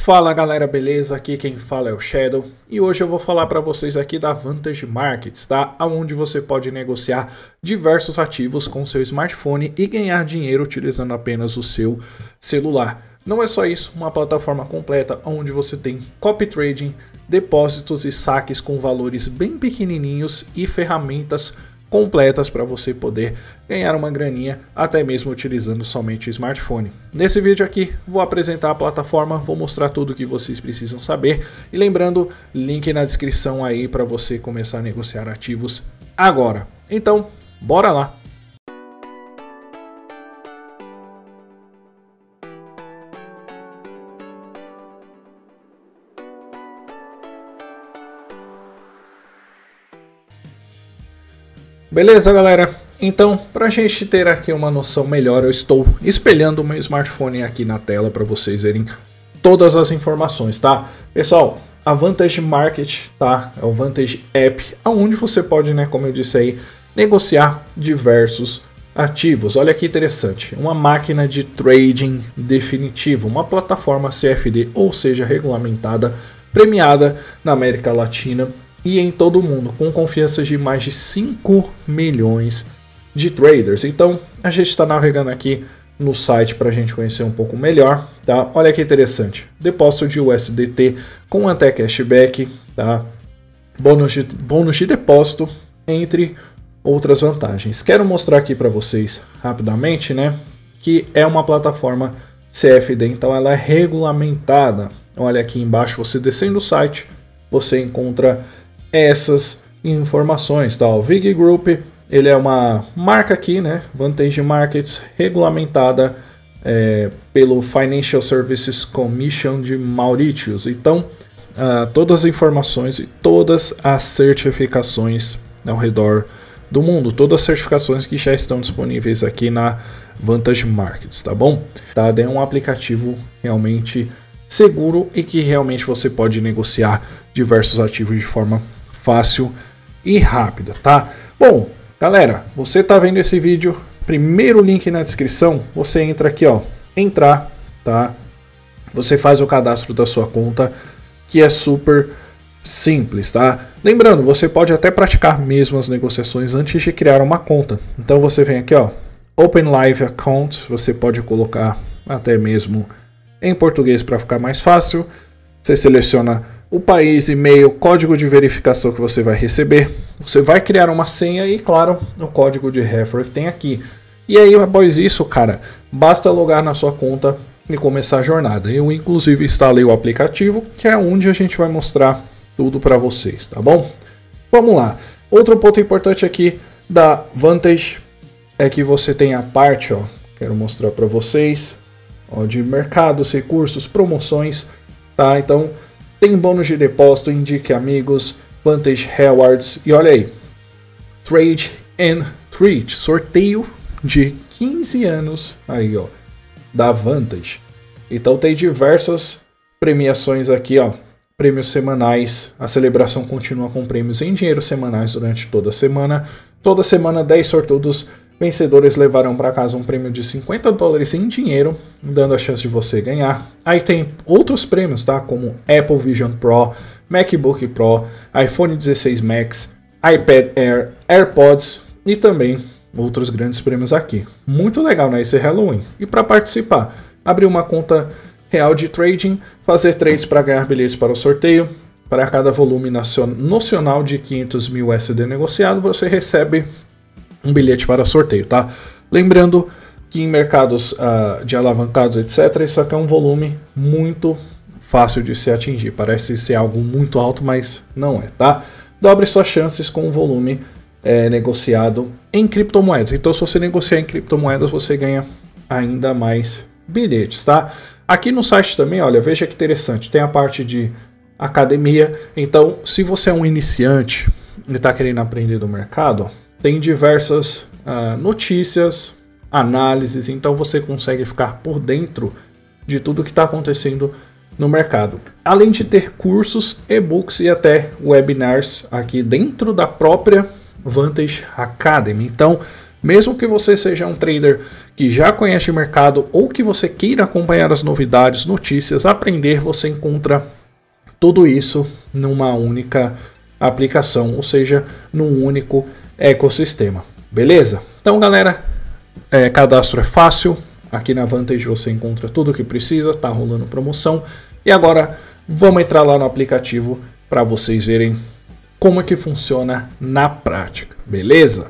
Fala galera, beleza? Aqui quem fala é o Shadow e hoje eu vou falar para vocês aqui da Vantage Markets, tá? Onde você pode negociar diversos ativos com seu smartphone e ganhar dinheiro utilizando apenas o seu celular. Não é só isso, uma plataforma completa onde você tem copy trading, depósitos e saques com valores bem pequenininhos e ferramentas completas para você poder ganhar uma graninha, até mesmo utilizando somente o smartphone. Nesse vídeo aqui vou apresentar a plataforma, vou mostrar tudo o que vocês precisam saber e lembrando, link na descrição aí para você começar a negociar ativos agora. Então, bora lá! Beleza, galera? Então, para a gente ter aqui uma noção melhor, eu estou espelhando o meu smartphone aqui na tela para vocês verem todas as informações, tá? Pessoal, a Vantage Market, tá? É o Vantage App, onde você pode, né, como eu disse aí, negociar diversos ativos. Olha que interessante, uma máquina de trading definitiva, uma plataforma CFD, ou seja, regulamentada, premiada na América Latina e em todo o mundo, com confiança de mais de 5 milhões de traders. Então, a gente está navegando aqui no site para a gente conhecer um pouco melhor, tá? Olha que interessante, depósito de USDT com até cashback, tá? Bônus de depósito, entre outras vantagens. Quero mostrar aqui para vocês rapidamente, né, que é uma plataforma CFD, então ela é regulamentada. Olha aqui embaixo, você descendo o site, você encontra essas informações, tá? O VIG Group, ele é uma marca aqui, né? Vantage Markets, regulamentada pelo Financial Services Commission de Mauritius. Então, todas as informações e todas as certificações ao redor do mundo, todas as certificações que já estão disponíveis aqui na Vantage Markets, tá bom? Tá? É um aplicativo realmente seguro e que realmente você pode negociar diversos ativos de forma fácil e rápida, tá? Bom, galera, você tá vendo esse vídeo, primeiro link na descrição, você entra aqui, ó, entrar, tá? Você faz o cadastro da sua conta, que é super simples, tá? Lembrando, você pode até praticar mesmo as negociações antes de criar uma conta. Então você vem aqui, ó, Open Live Account, você pode colocar até mesmo em português para ficar mais fácil. Você seleciona o país, e-mail, código de verificação que você vai receber. Você vai criar uma senha e, claro, o código de referral que tem aqui. E aí, após isso, cara, basta logar na sua conta e começar a jornada. Eu, inclusive, instalei o aplicativo, que é onde a gente vai mostrar tudo para vocês, tá bom? Vamos lá. Outro ponto importante aqui da Vantage é que você tem a parte, ó, quero mostrar para vocês, ó, de mercados, recursos, promoções, tá? Então, tem bônus de depósito, indique amigos, Vantage Rewards e olha aí, Trade and Treat, sorteio de 15 anos aí, ó, da Vantage. Então tem diversas premiações aqui, ó, prêmios semanais, a celebração continua com prêmios em dinheiro semanais durante toda a semana 10 sortudos vencedores levarão para casa um prêmio de $50 em dinheiro, dando a chance de você ganhar. Aí tem outros prêmios, tá? Como Apple Vision Pro, MacBook Pro, iPhone 16 Max, iPad Air, AirPods e também outros grandes prêmios aqui. Muito legal, né? Esse Halloween. E para participar, abrir uma conta real de trading, fazer trades para ganhar bilhetes para o sorteio. Para cada volume nocional de 500 mil USD negociado, você recebe um bilhete para sorteio, tá? Lembrando que em mercados de alavancados, etc., isso aqui é um volume muito fácil de se atingir. Parece ser algo muito alto, mas não é, tá? Dobre suas chances com o volume negociado em criptomoedas. Então, se você negociar em criptomoedas, você ganha ainda mais bilhetes, tá? Aqui no site também, olha, veja que interessante, tem a parte de academia. Então, se você é um iniciante e está querendo aprender do mercado, tem diversas notícias, análises, então você consegue ficar por dentro de tudo que está acontecendo no mercado. Além de ter cursos, e-books e até webinars aqui dentro da própria Vantage Academy. Então, mesmo que você seja um trader que já conhece o mercado ou que você queira acompanhar as novidades, notícias, aprender, você encontra tudo isso numa única aplicação, ou seja, num único ecossistema. Beleza? Então, galera, cadastro é fácil. Aqui na Vantage você encontra tudo o que precisa, tá rolando promoção. E agora vamos entrar lá no aplicativo para vocês verem como é que funciona na prática, beleza?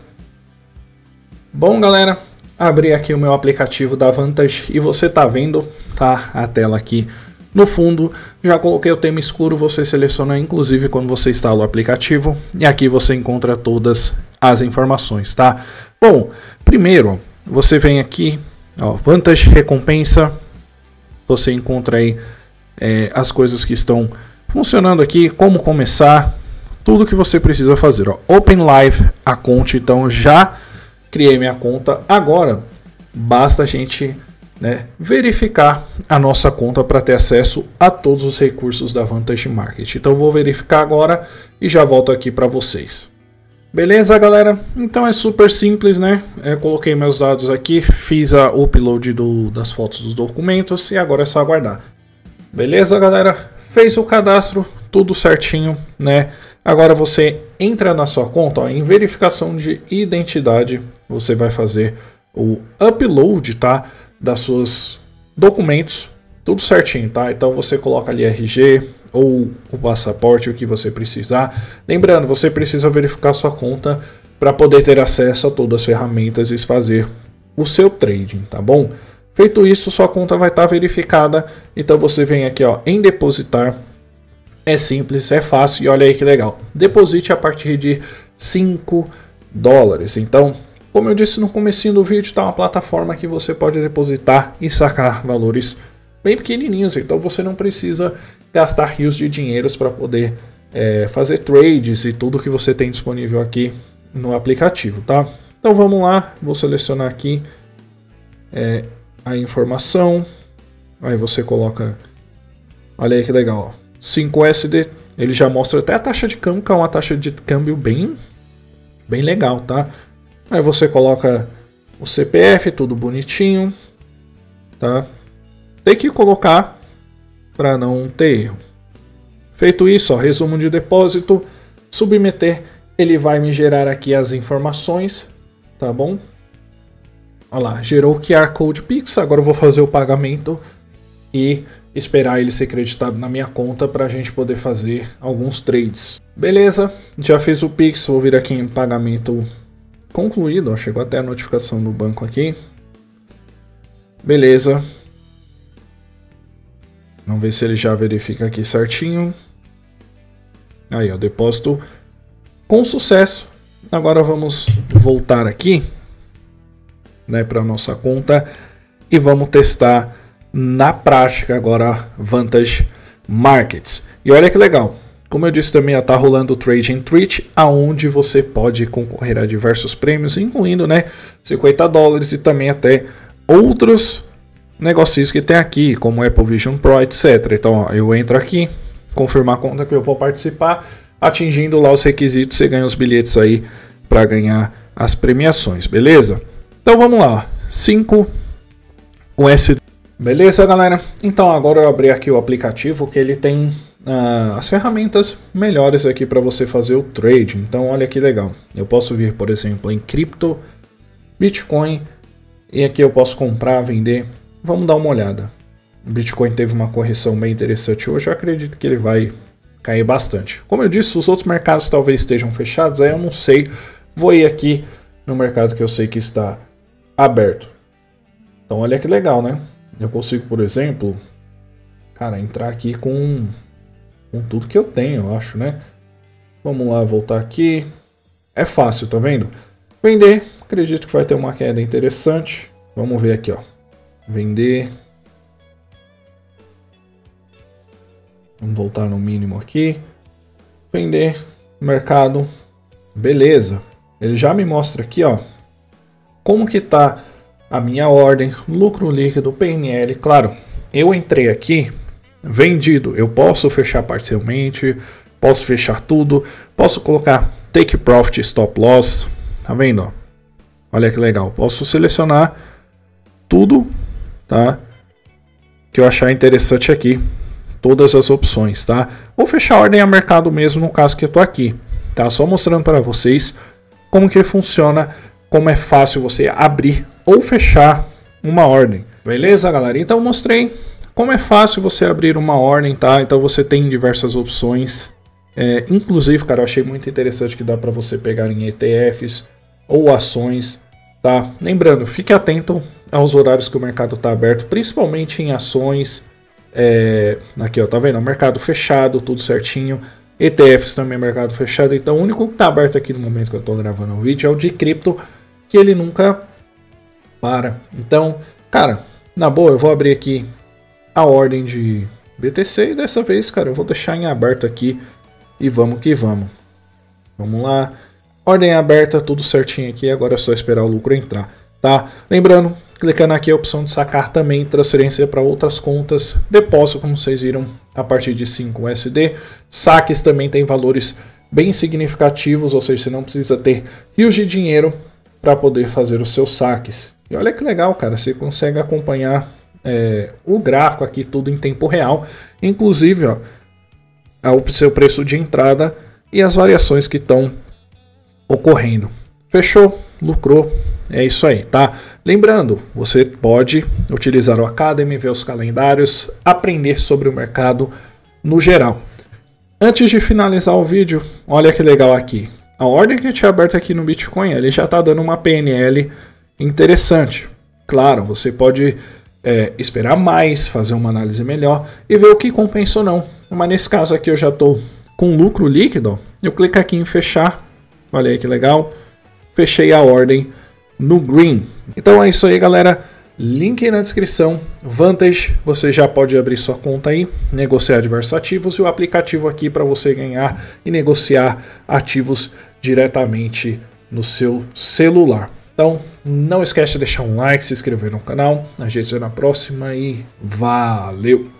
Bom, galera, abri aqui o meu aplicativo da Vantage e você tá vendo, tá a tela aqui no fundo. Já coloquei o tema escuro, você seleciona inclusive quando você instala o aplicativo e aqui você encontra todas as informações, tá? Bom, primeiro você vem aqui, ó, Vantage recompensa, você encontra aí as coisas que estão funcionando aqui, como começar, tudo que você precisa fazer, ó. Open Live a conta, então já criei minha conta, agora basta a gente, né, verificar a nossa conta para ter acesso a todos os recursos da Vantage Market. Então vou verificar agora e já volto aqui para vocês. Beleza, galera? Então é super simples, né? Coloquei meus dados aqui, fiz o upload das fotos dos documentos e agora é só aguardar. Beleza, galera? Fez o cadastro, tudo certinho, né? Agora você entra na sua conta, ó, em verificação de identidade, você vai fazer o upload, tá? Das seus documentos, tudo certinho, tá? Então você coloca ali RG ou o passaporte, o que você precisar. Lembrando, você precisa verificar sua conta para poder ter acesso a todas as ferramentas e fazer o seu trading, tá bom? Feito isso, sua conta vai estar verificada. Então você vem aqui, ó, em depositar. É simples, é fácil e olha aí que legal. Deposite a partir de $5. Então, como eu disse no comecinho do vídeo, tá uma plataforma que você pode depositar e sacar valores bem pequenininhos. Então você não precisa gastar rios de dinheiros para poder fazer trades e tudo que você tem disponível aqui no aplicativo, tá? Então vamos lá, vou selecionar aqui a informação. Aí você coloca, olha aí que legal, ó. 5 USD, ele já mostra até a taxa de câmbio, que é uma taxa de câmbio bem legal, tá? Aí você coloca o CPF, tudo bonitinho, tá? Tem que colocar para não ter erro. Feito isso, ó, resumo de depósito, submeter, ele vai me gerar aqui as informações, tá bom? Olha lá, gerou o QR Code Pix, agora eu vou fazer o pagamento e esperar ele ser creditado na minha conta para a gente poder fazer alguns trades. Beleza, já fiz o Pix, vou vir aqui em pagamento concluído, ó, chegou até a notificação do banco aqui. Beleza. Vamos ver se ele já verifica aqui certinho. Aí, ó, depósito com sucesso. Agora vamos voltar aqui, né, para nossa conta e vamos testar na prática agora Vantage Markets. E olha que legal, como eu disse também, está rolando o Trade and Treat, aonde você pode concorrer a diversos prêmios, incluindo, né, $50 e também até outros negócios que tem aqui, como Apple Vision Pro, etc. Então, ó, eu entro aqui, confirmar a conta que eu vou participar, atingindo lá os requisitos, você ganha os bilhetes aí para ganhar as premiações, beleza? Então vamos lá, 5 USD. Beleza, galera? Então agora eu abri aqui o aplicativo que ele tem as ferramentas melhores aqui para você fazer o trade. Então olha que legal. Eu posso vir, por exemplo, em cripto, Bitcoin, e aqui eu posso comprar, vender. Vamos dar uma olhada. O Bitcoin teve uma correção bem interessante hoje. Eu acredito que ele vai cair bastante. Como eu disse, os outros mercados talvez estejam fechados. Aí eu não sei. Vou ir aqui no mercado que eu sei que está aberto. Então olha que legal, né? Eu consigo, por exemplo, cara, entrar aqui com tudo que eu tenho, eu acho, né? Vamos lá, voltar aqui. É fácil, tá vendo? Vender, acredito que vai ter uma queda interessante. Vamos ver aqui, ó. Vender. Vamos voltar no mínimo aqui. Vender, mercado. Beleza. Ele já me mostra aqui, ó, como que tá a minha ordem, lucro líquido, PNL. Claro, eu entrei aqui vendido, eu posso fechar parcialmente, posso fechar tudo, posso colocar take profit, stop loss, tá vendo? Ó? Olha que legal, posso selecionar tudo, tá? Que eu achar interessante aqui, todas as opções, tá? Vou fechar a ordem a mercado mesmo no caso que eu tô aqui, tá? Só mostrando para vocês como que funciona, como é fácil você abrir ou fechar uma ordem. Beleza, galera? Então eu mostrei como é fácil você abrir uma ordem, tá? Então você tem diversas opções. Inclusive, cara, eu achei muito interessante que dá para você pegar em ETFs ou ações, tá? Lembrando, fique atento aos horários que o mercado está aberto, principalmente em ações. Aqui, ó, tá vendo? Mercado fechado, tudo certinho. ETFs também, mercado fechado. Então, o único que está aberto aqui no momento que eu estou gravando o vídeo é o de cripto, que ele nunca para. Então, cara, na boa, eu vou abrir aqui a ordem de BTC e dessa vez, cara, eu vou deixar em aberto aqui e vamos que vamos. Vamos lá. Ordem aberta, tudo certinho aqui. Agora é só esperar o lucro entrar, tá? Lembrando, clicando aqui a opção de sacar também, transferência para outras contas, depósito, como vocês viram, a partir de 5 USD. Saques também tem valores bem significativos, ou seja, você não precisa ter rios de dinheiro para poder fazer os seus saques. E olha que legal, cara, você consegue acompanhar o gráfico aqui tudo em tempo real, inclusive, ó, o seu preço de entrada e as variações que estão ocorrendo. Fechou, lucrou, é isso aí, tá? Lembrando, você pode utilizar o Academy, ver os calendários, aprender sobre o mercado no geral. Antes de finalizar o vídeo, olha que legal aqui. A ordem que eu tinha aberta aqui no Bitcoin, ele já está dando uma PNL interessante. Claro, você pode esperar mais, fazer uma análise melhor e ver o que compensa ou não. Mas nesse caso aqui eu já estou com lucro líquido. Eu clico aqui em fechar. Olha aí que legal. Fechei a ordem no green. Então é isso aí, galera. Link aí na descrição. Vantage, você já pode abrir sua conta aí, negociar diversos ativos e o aplicativo aqui para você ganhar e negociar ativos diretamente no seu celular. Então, não esquece de deixar um like, se inscrever no canal. A gente se vê na próxima e valeu!